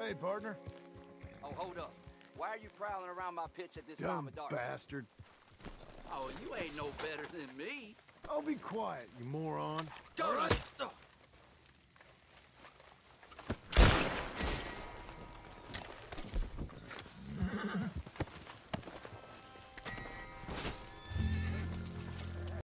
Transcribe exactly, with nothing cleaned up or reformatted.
Hey, partner. Oh, hold up. Why are you prowling around my pitch at this Dumb time of dark? bastard. Oh, you ain't no better than me. Oh, be quiet, you moron. All All right. right?